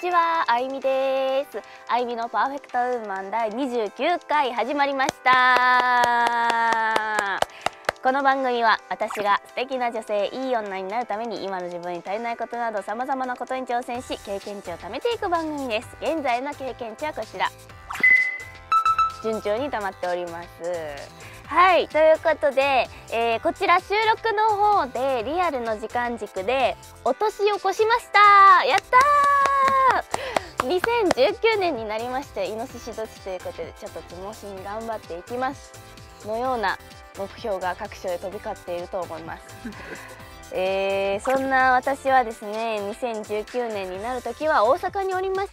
ちは、あゆみです。あゆみのパーフェクトウーマン第29回始まりました。この番組は私が素敵な女性、いい女になるために今の自分に足りないことなど様々なことに挑戦し、経験値を貯めていく番組です。現在の経験値はこちら。順調に溜まっております。はい、ということで、こちら収録の方でリアルの時間軸でお年を越しました。やったー！2019年になりまして、イノシシ年ということでちょっとつもしに頑張っていきますのような目標が各所へ飛び交っていると思います。そんな私はですね、2019年になる時は大阪におりまして、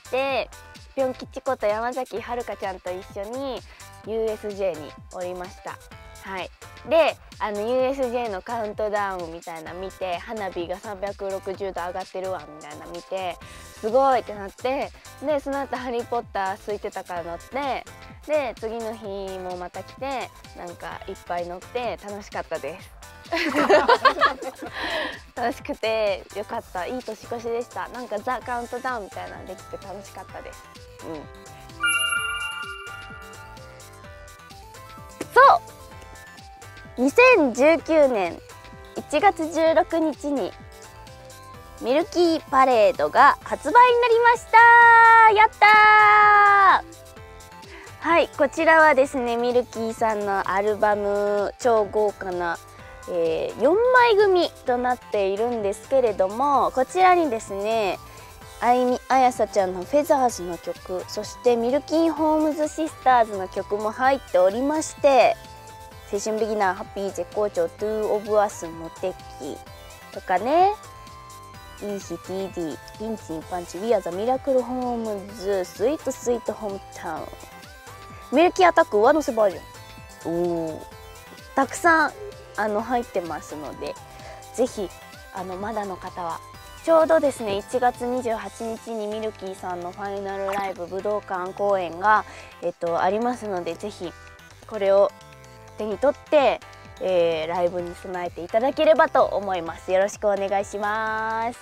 ぴょん吉こと山崎はるかちゃんと一緒に USJ におりました。はい、でUSJ のカウントダウンみたいな見て、花火が360度上がってるわみたいな見て、すごいってなって、でその後ハリーポッター空いてたから乗って、で次の日もまた来て、なんかいっぱい乗って楽しかったです。楽しくてよかった。いい年越しでした。なんかザ・カウントダウンみたいなのできて楽しかったです。そう、2019年1月16日にミルキーパレードが発売になりました。やったー！はい、こちらはですね、ミルキーさんのアルバム、超豪華な4枚組となっているんですけれども、こちらにですね、あやさちゃんのフェザーズの曲、そしてミルキーホームズシスターズの曲も入っておりまして、青春ビギナーハッピー絶好調トゥーオブアスモテキとかね、いい日 TD ピンチンパンチ We are the ミラクルホームズスイートスイートホームタウン、ミルキーアタック上乗せバージョン、たくさん入ってますので、ぜひまだの方は、ちょうどですね1月28日にミルキーさんのファイナルライブ武道館公演がありますので、ぜひこれを手に取って、ライブに備えていただければと思います。よろしくお願いします。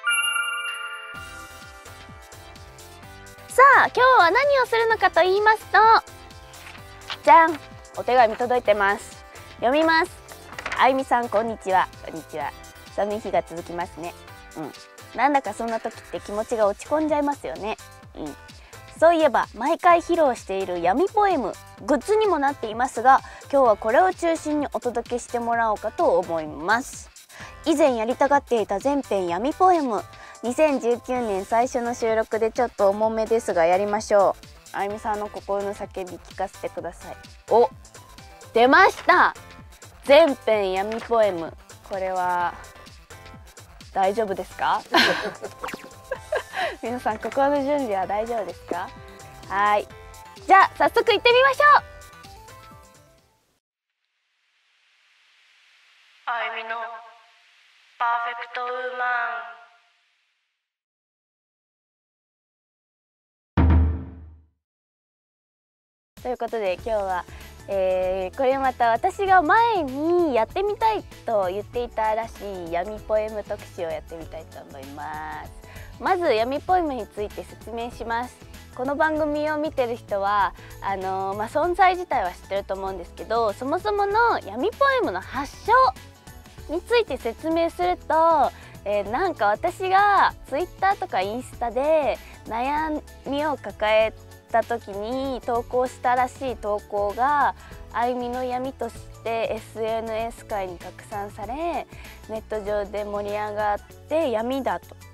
さあ、今日は何をするのかと言いますと、じゃん、お手紙届いてます。読みます。あゆみさん、こんにちは。こんにちは。寒い日が続きますね。なんだかそんな時って気持ちが落ち込んじゃいますよね。そういえば毎回披露している闇ポエム、グッズにもなっていますが、今日はこれを中心にお届けしてもらおうかと思います。以前やりたがっていた全編闇ポエム、2019年最初の収録でちょっと重めですがやりましょう。あゆみさんの心の叫び聞かせてください。お、出ました、全編闇ポエム。これは大丈夫ですか？皆さん、心の準備は大丈夫ですか？はい、じゃあ早速行ってみましょう。あゆみのパーフェクトウーマンということで、今日はこれまた私が前にやってみたいと言っていたらしい闇ポエム特集をやってみたいと思います。まず闇ポエムについて説明します。この番組を見てる人は存在自体は知ってると思うんですけど、そもそもの闇ポエムの発祥について説明すると、なんか私がツイッターとかインスタで悩みを抱えた時に投稿したらしい投稿があゆみの闇として SNS 界に拡散され、ネット上で盛り上がって闇だと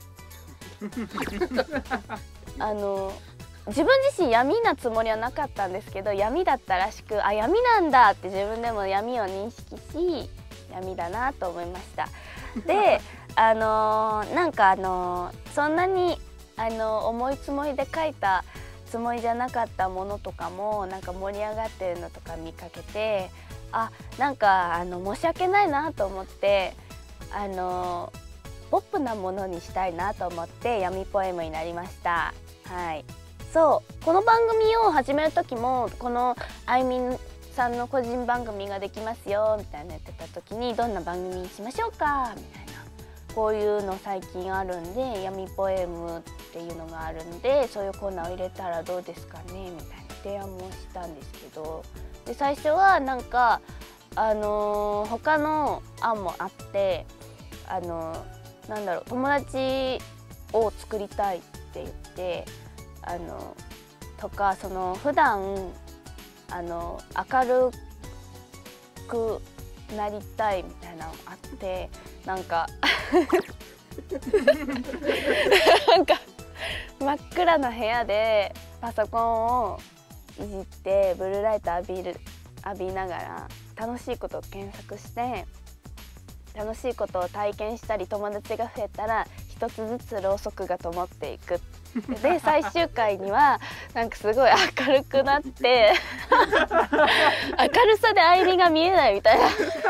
自分自身闇なつもりはなかったんですけど、闇だったらしく、あ、闇なんだって自分でも闇を認識し、闇だなと思いました。でなんかそんなに重いつもりで書いたつもりじゃなかったものとかもなんか盛り上がってるのとか見かけて、なんか申し訳ないなと思って、ポップなものにしたいなと思って闇ポエムになりました。はい、そう、この番組を始める時も、このあゆみさんの個人番組ができますよみたいなやってた時に、どんな番組にしましょうかみたいな、こういうの最近あるんで闇ポエムっていうのがあるんで、そういうコーナーを入れたらどうですかねみたいな提案もしたんですけど、で最初はなんか他の案もあって、なんだろう、友達を作りたいって言ってとか、その普段明るくなりたいみたいなのあって、なんかなんか真っ暗な部屋でパソコンをいじってブルーライト浴びながら楽しいことを検索して、楽しいことを体験したり、友達が増えたら一つずつろうそくが灯っていく。で最終回にはなんかすごい明るくなって明るさで愛梨が見えないみたいな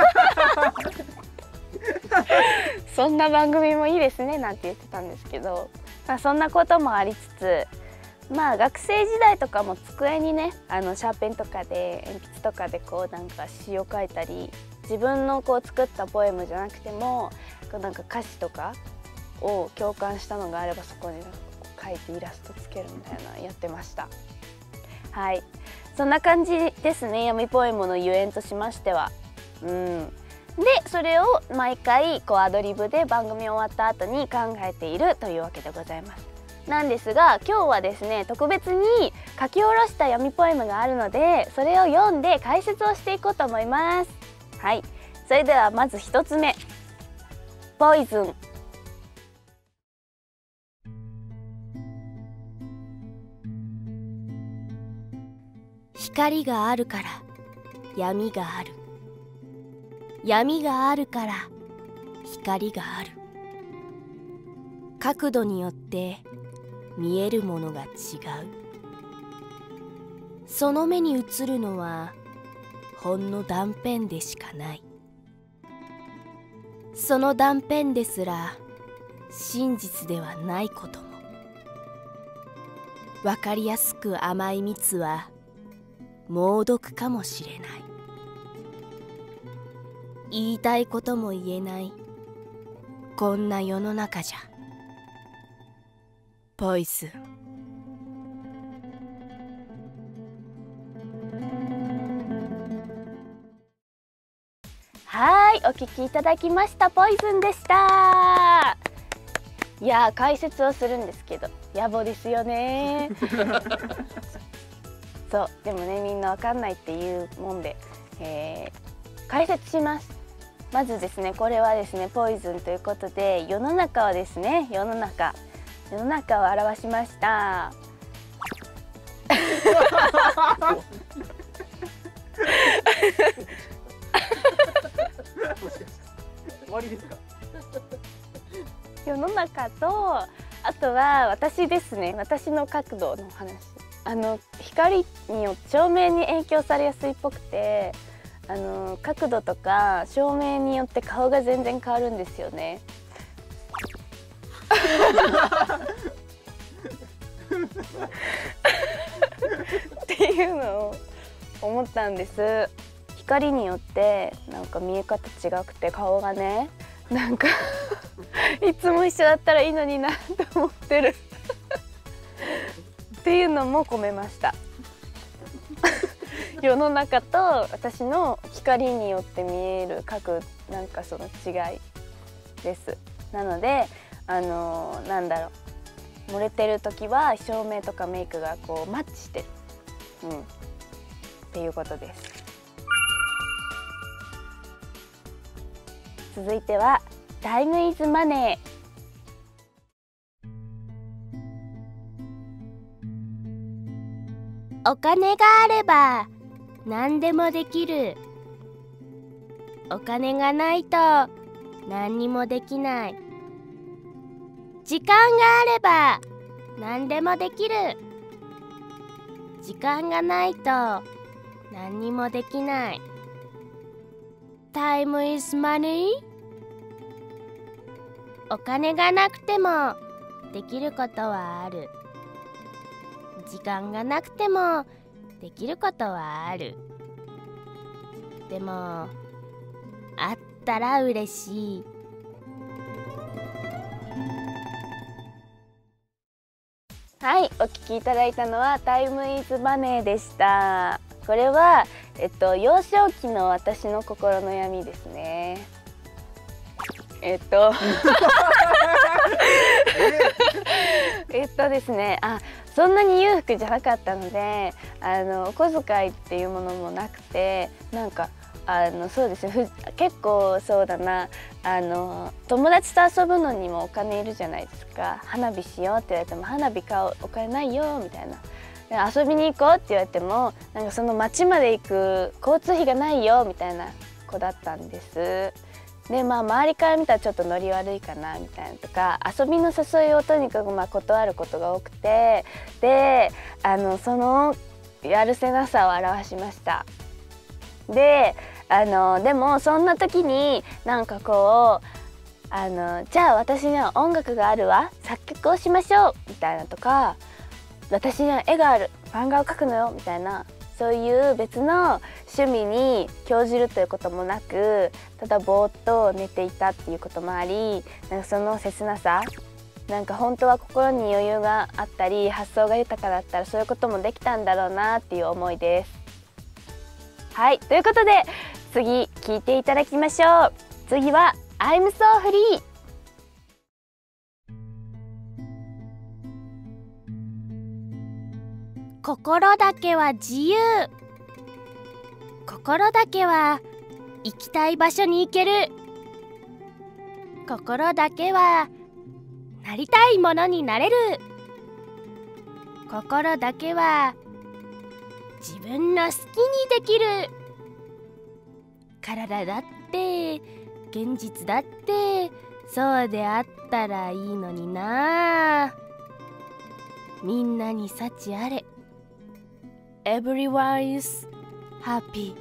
そんな番組もいいですねなんて言ってたんですけど、そんなこともありつつ、学生時代とかも机にねシャーペンとかで鉛筆とかでこうなんか詩を書いたり、自分のこう作ったポエムじゃなくてもなんか歌詞とかを共感したのがあればそこに書いてイラストつけるみたいなのやってました。はい、そんな感じですね、闇ポエムのゆえんとしましては。でそれを毎回こうアドリブで番組終わった後に考えているというわけでございます。なんですが今日はですね、特別に書き下ろした闇ポエムがあるので、それを読んで解説をしていこうと思います。はい、それではまず1つ目、ポイズン。 光があるから闇がある。闇があるから光がある。角度によって見えるものが違う。その目に映るのはほんの断片でしかない。その断片ですら真実ではないことも。わかりやすく甘い蜜は猛毒かもしれない。言いたいことも言えないこんな世の中じゃ。ポイズン。 はい、お聞きいただきました。ポイズンでした。いやー、解説をするんですけど野暮ですよねそう、でもねみんなわかんないっていうもんで、解説します。まずですね、これはですねポイズンということで、世の中はですね、世の中を表しました終わりですか？ 世の中と、あとは私ですね、私の角度の話。光によって照明に影響されやすいっぽくて、角度とか照明によって顔が全然変わるんですよねっていうのを思ったんです。光によってなんか見え方違くて、顔がねなんかいつも一緒だったらいいのになと思ってるっていうのも込めました世の中と私の光によって見えるなんかその違いです。なのでなんだろう、漏れてる時は照明とかメイクがこうマッチしてる、っていうことです。続いてはタイムイズマネー。 お金があれば何でもできる。お金がないと何にもできない。時間があれば何でもできる。時間がないと何にもできない。Time is money。お金がなくてもできることはある。時間がなくてもできることはある。でもあったら嬉しい。 はい、お聞きいただいたのはタイムイズマネーでした。これは幼少期の私の心の闇ですね。ですね、そんなに裕福じゃなかったので、お小遣いっていうものもなくて、なんかそうですね、結構そうだな、友達と遊ぶのにもお金いるじゃないですか。花火しようって言われても花火買うお金ないよみたいな。遊びに行こうって言われてもなんかその町まで行く交通費がないよみたいな子だったんです。で周りから見たらちょっとノリ悪いかなみたいなとか、遊びの誘いをとにかく断ることが多くて、でそのやるせなさを表しました。ででもそんな時になんかこうじゃあ私には音楽があるわ、作曲をしましょうみたいなとか、私には絵がある、漫画を描くのよみたいな、そういう別の趣味に興じるということもなく、ただぼーっと寝ていたっていうこともあり、なんかその切なさ、なんか本当は心に余裕があったり発想が豊かだったらそういうこともできたんだろうなっていう思いです。はい、ということで次聞いていただきましょう。次は I'm so free。 心だけは自由。心だけは行きたい場所に行ける。心だけはなりたいものになれる。心だけは自分の好きにできる。体だって現実だってそうであったらいいのにな。みんなに幸あれ。Everyone is happy。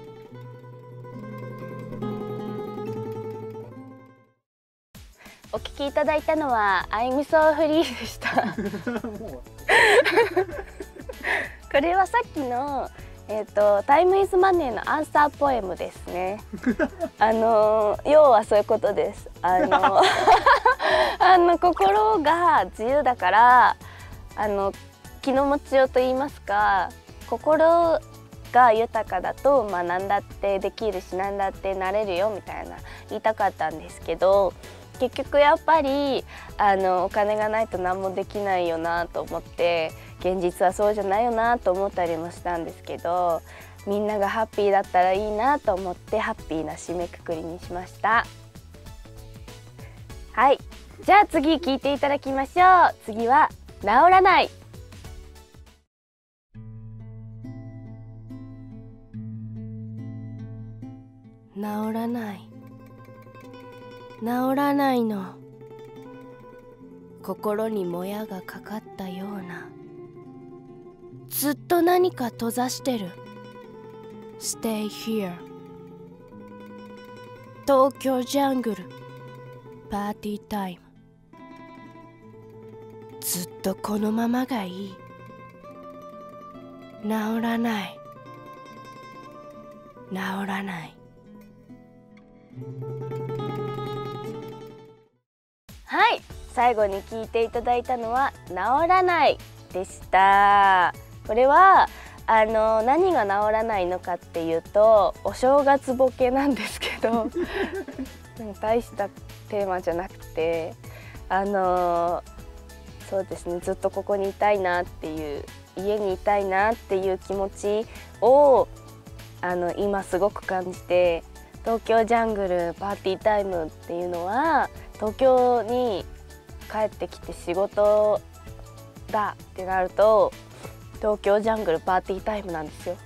お聞きいただいたのは I'm so free でしたこれはさっきのタイムイズマネーのアンサーポエムですね要はそういうことです。心が自由だから気の持ちようと言いますか、心が豊かだと何だってできるし何だってなれるよみたいな言いたかったんですけど、結局やっぱりお金がないと何もできないよなと思って、現実はそうじゃないよなと思ったりもしたんですけど、みんながハッピーだったらいいなと思ってハッピーな締めくくりにしました。はい、じゃあ次聞いていただきましょう。次は治らない。 治らない、治らないの。心にもやがかかったような。ずっと何か閉ざしてる。Stay here。 東京ジャングルパーティータイム。ずっとこのままがいい。治らない、治らない。 はい、最後に聞いていただいたのは治らないでした。これは何が治らないのかっていうと、お正月ボケなんですけど大したテーマじゃなくてそうですね、ずっとここにいたいなっていう、家にいたいなっていう気持ちを今すごく感じて、東京ジャングルパーティータイムっていうのは東京に帰ってきて仕事だってなると東京ジャングルパーティータイムなんですよ。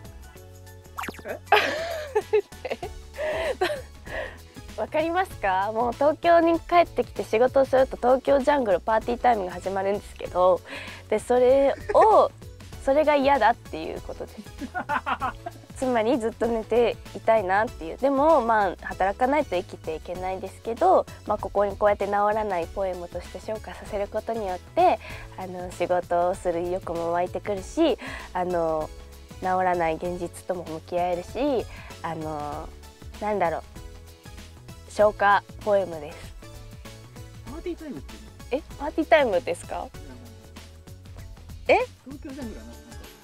わかりますか？もう東京に帰ってきて仕事をすると東京ジャングルパーティータイムが始まるんですけど、でそれが嫌だっていうことです。つまりずっと寝ていたいなっていう。でも働かないと生きていけないですけど、ここにこうやって治らないポエムとして昇華させることによって仕事をする意欲も湧いてくるし、治らない現実とも向き合えるし、なんだろう、消化ポエムです。 パーティータイムってパーティータイムですか？ 東京ジャングルはなんか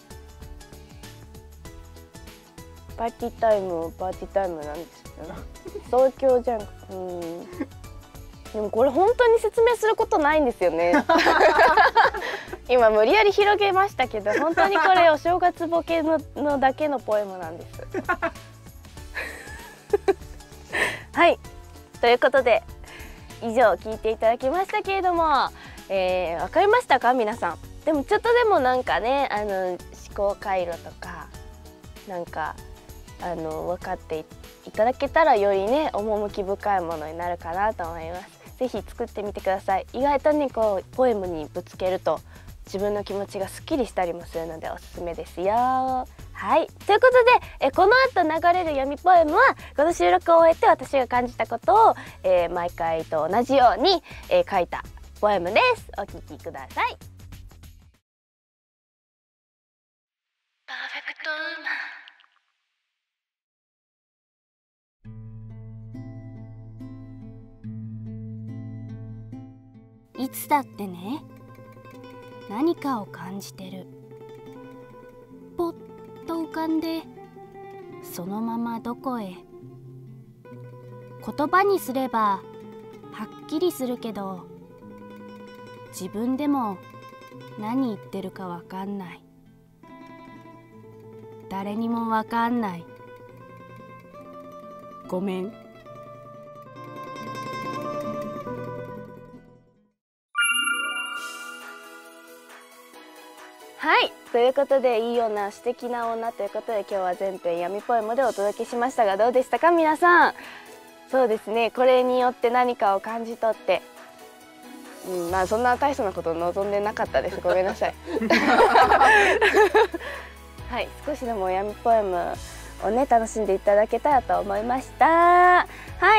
パーティータイムなんですよ。東京ジャングル。でもこれ本当に説明することないんですよね。今無理やり広げましたけど、本当にこれお正月ボケのだけのポエムなんです。はい、ということで以上聞いていただきましたけれども、わかりましたか皆さん。でもちょっとでもなんかね、思考回路とかなんか分かっていただけたらよりね趣深いものになるかなと思います。ぜひ作ってみてください。意外とねこうポエムにぶつけると自分の気持ちがすっきりしたりもするのでおすすめですよ。はい、ということでこの後流れる読みポエムはこの収録を終えて私が感じたことを、毎回と同じように、書いたポエムです。お聞きください。パーフェクトウーマン。 いつだってね、何かを感じてる。ぽっと浮かんでそのままどこへ。言葉にすればはっきりするけど、自分でも何言ってるかわかんない。誰にもわかんない。ごめん。 はい、ということでいい女素敵な女ということで今日は全編闇ポエムでお届けしましたが、どうでしたか皆さん。そうですね、これによって何かを感じ取って、まあそんな大層なことを望んでなかったです。ごめんなさい。はい、少しでも闇ポエムをね楽しんでいただけたらと思いました。はい、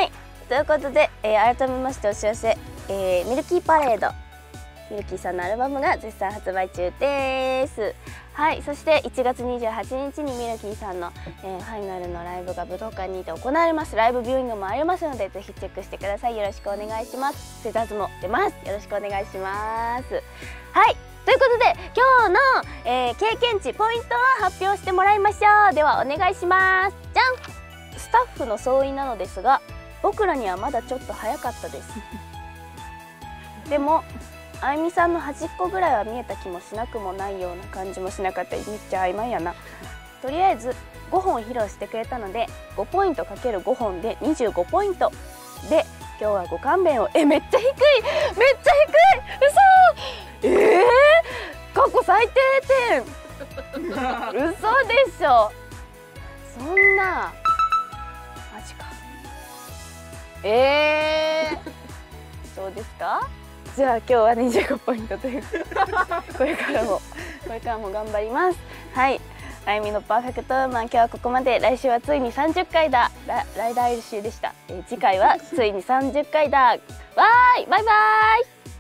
ということで、改めましてお知らせ、ミルキーパレード、ミルキーさんのアルバムが絶賛発売中です。はい、そして1月28日にミルキーさんの、ファイナルのライブが武道館にて行われます。ライブビューイングもありますのでぜひチェックしてください。よろしくお願いします。セダーズも出ます。よろしくお願いします。はい、ということで今日の、経験値ポイントを発表してもらいましょう。ではお願いします。じゃん。スタッフの総意なのですが、僕らにはまだちょっと早かったです。でもあいみさんの端っこぐらいは見えた気もしなくもないような感じもしなかった。めっちゃ曖昧やな。とりあえず5本披露してくれたので5ポイント ×5 本で25ポイントで、今日はご勘弁を。めっちゃ低い、めっちゃ低い。嘘。過去最低点。嘘でしょ。そんなマジか。そうですか。じゃあ今日は25ポイントというこれからも頑張ります。はい、あゆみのパーフェクトウーマン、今日はここまで。来週はついに30回だ。来週でした。次回はついに30回だ。わーい、バイバーイ。